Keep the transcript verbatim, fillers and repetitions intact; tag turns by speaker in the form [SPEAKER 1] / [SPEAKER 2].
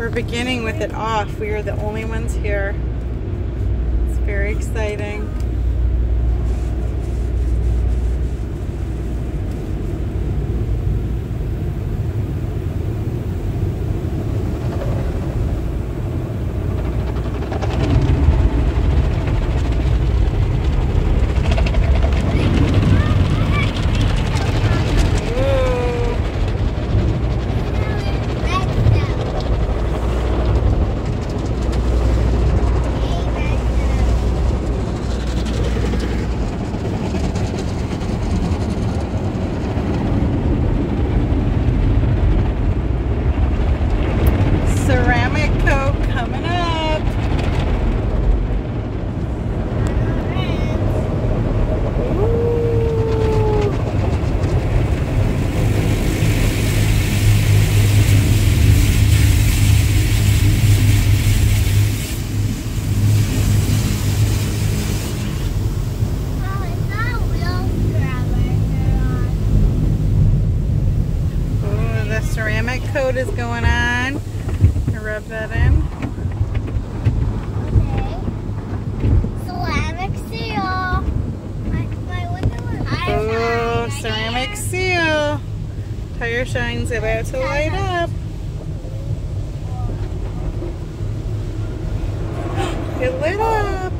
[SPEAKER 1] we're beginning with it off. We are the only ones here. It's very exciting. Ceramic coat coming up. Ooh. Ooh, the ceramic coat is going on. Rub that in.
[SPEAKER 2] Okay. Ceramic seal. My, my window is
[SPEAKER 1] Oh, ceramic seal. Tire shine's about to light up. It lit up.